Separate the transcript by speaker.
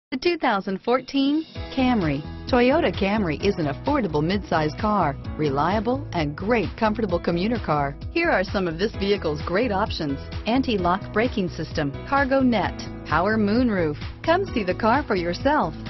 Speaker 1: The 2014 Camry. Toyota Camry is an affordable midsize car, reliable and great comfortable commuter car. Here are some of this vehicle's great options: anti-lock braking system, cargo net, power moonroof. Come see the car for yourself.